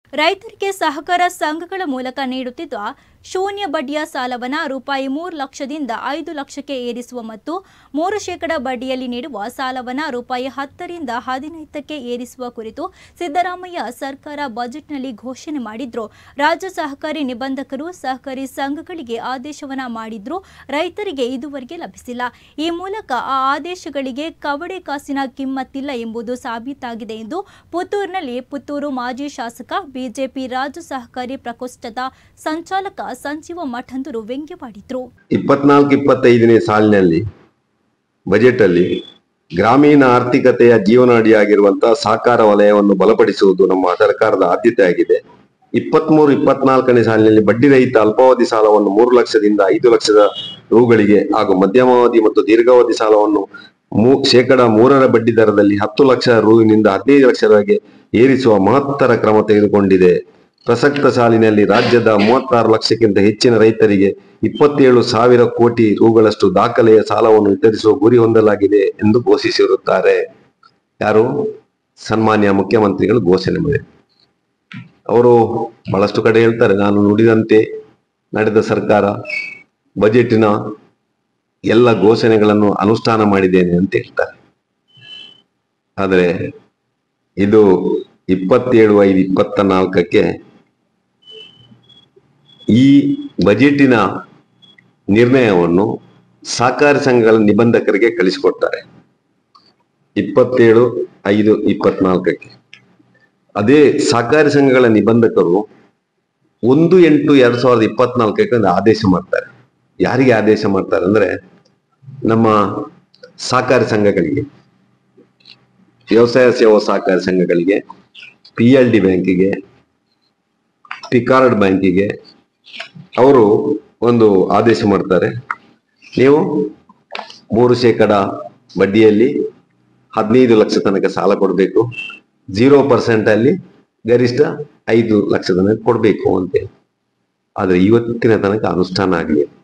ರೈತರಿಗೆ ಸಹಕಾರ ಸಂಘಗಳ ಮೂಲಕ ನೀಡುತ್ತಿದ್ದ ಶೂನ್ಯ ಬಡ್ಡಿಯ ಸಾಲವನ್ನು ರೂಪಾಯಿ 3 ಲಕ್ಷದಿಂದ 5 ಲಕ್ಷಕ್ಕೆ ಏರಿಸುವ ಮತ್ತು 3% ಬಡ್ಡಿಯಲ್ಲಿ ನೀಡುವ ಸಾಲವನ್ನು ರೂಪಾಯಿ 10 ರಿಂದ 15ಕ್ಕೆ ಏರಿಸುವ ಕುರಿತು ಸಿದ್ದರಾಮಯ್ಯ ಸರ್ಕಾರ ಬಜೆಟ್ನಲ್ಲಿ ಘೋಷಣೆ ಮಾಡಿದ್ರು. ರಾಜ್ಯ ಸಹಕಾರಿ ನಿಬಂಧಕರು ಸಹಕಾರಿ ಸಂಘಗಳಿಗೆ ಆದೇಶವನ್ನ ಮಾಡಿದ್ರು. ರೈತರಿಗೆ ಇದುವರೆಗೆ ಲಭಿಸಿಲ್ಲ. ಈ ಮೂಲಕ ಆ ಆದೇಶಗಳಿಗೆ ಕವಡೆ ಕಾಸಿನ ಕಿಮ್ಮತ್ತಿಲ್ಲ ಎಂಬುದು ಸಾಬೀತಾಗಿದೆ ಎಂದು ಪುತ್ತೂರಿನಲ್ಲಿ ಪುತ್ತೂರು ಮಾಜಿ ಶಾಸಕ ಬಿಜೆಪಿ ರಾಜ್ಯ ಸಹಕಾರಿ ಪ್ರಕೋಷ್ಠದ ಸಂಚಾಲಕ ಸಂಜೀವ ಮಠಂದರು ವ್ಯಂಗ್ಯವಾಡಿದ್ರು. 24-25ನೇ ಸಾಲಿನಲ್ಲಿ ಬಜೆಟ್ ಅಲ್ಲಿ ಗ್ರಾಮೀಣ ಆರ್ಥಿಕತೆಯ ಜೀವನಾಡಿಯಾಗಿರುವಂತಹ ಸಹಕಾರ ವಲಯವನ್ನು ಬಲಪಡಿಸುವುದು ನಮ್ಮ ಸರ್ಕಾರದ ಆದ್ಯತೆಯಾಗಿದೆ. 23-24ನೇ ಸಾಲಿನಲ್ಲಿ ಬಡ್ಡಿ ರಹಿತ ಅಲ್ಪಾವಧಿ ಸಾಲವನ್ನು 3 ಲಕ್ಷದಿಂದ 5 ಲಕ್ಷದ ರುಗಳಿಗೆ ಹಾಗೂ ಮಧ್ಯಮಾವಧಿ ಮತ್ತು ದೀರ್ಘಾವಧಿ ಸಾಲವನ್ನು 3% ಬಡ್ಡಿ ದರದಲ್ಲಿ 10 ಲಕ್ಷ ರುವಿನಿಂದ 15 ಲಕ್ಷದವರೆಗೆ ಏರಿಸುವ ಮಹತ್ತರ ಕ್ರಮ ತೆಗೆದುಕೊಂಡಿದೆ. ಪ್ರಸಕ್ತ ಸಾಲಿನಲ್ಲಿ ರಾಜ್ಯದ 36 ಲಕ್ಷಕ್ಕಿಂತ ಹೆಚ್ಚಿನ ರೈತರಿಗೆ 27,000 ಕೋಟಿ ರುಗಳಷ್ಟು ದಾಖಲೆಯ ಸಾಲವನ್ನು ವಿತರಿಸುವ ಗುರಿ ಹೊಂದಲಾಗಿದೆ ಎಂದು ಘೋಷಿಸಿರುತ್ತಾರೆ. ಯಾರು? ಸನ್ಮಾನ್ಯ ಮುಖ್ಯಮಂತ್ರಿಗಳು ಘೋಷಣೆ ಮಾಡಿದ್ದಾರೆ. ಅವರು ಬಹಳಷ್ಟು ಕಡೆ ಹೇಳ್ತಾರೆ, ನಾನು ನುಡಿದಂತೆ ನಡೆದ ಸರ್ಕಾರ, ಬಜೆಟಿನ ಎಲ್ಲ ಘೋಷಣೆಗಳನ್ನು ಅನುಷ್ಠಾನ ಮಾಡಿದ್ದೇನೆ ಅಂತ ಹೇಳ್ತಾರೆ. ಆದರೆ ಇದು 27/5/24ಕ್ಕೆ ಈ ಬಜೆಟಿನ ನಿರ್ಣಯವನ್ನು ಸಹಕಾರಿ ಸಂಘಗಳ ನಿಬಂಧಕರಿಗೆ ಕಳಿಸಿಕೊಡ್ತಾರೆ 27/5/24ಕ್ಕೆ. ಅದೇ ಸಹಕಾರಿ ಸಂಘಗಳ ನಿಬಂಧಕರು 1/8/2024ಕ್ಕೆ ಒಂದು ಆದೇಶ ಮಾಡ್ತಾರೆ. ಯಾರಿಗೆ ಆದೇಶ ಮಾಡ್ತಾರೆ ಅಂದ್ರೆ ನಮ್ಮ ಸಹಕಾರಿ ಸಂಘಗಳಿಗೆ, ವ್ಯವಸಾಯ ಸೇವಾ ಸಹಕಾರಿ ಸಂಘಗಳಿಗೆ, PLD ಬ್ಯಾಂಕಿಗೆ, ಪಿಕಾರ್ಡ್ ಬ್ಯಾಂಕಿಗೆ ಅವರು ಒಂದು ಆದೇಶ ಮಾಡ್ತಾರೆ. ನೀವು 3% ಬಡ್ಡಿಯಲ್ಲಿ 15 ಲಕ್ಷ ತನಕ ಸಾಲ ಕೊಡಬೇಕು, 0% ಅಲ್ಲಿ ಗರಿಷ್ಠ 5 ಲಕ್ಷ ತನಕ ಕೊಡಬೇಕು ಅಂತೇಳಿ. ಆದ್ರೆ ಇವತ್ತಿನ ತನಕ ಅನುಷ್ಠಾನ ಆಗಲಿಲ್ಲ.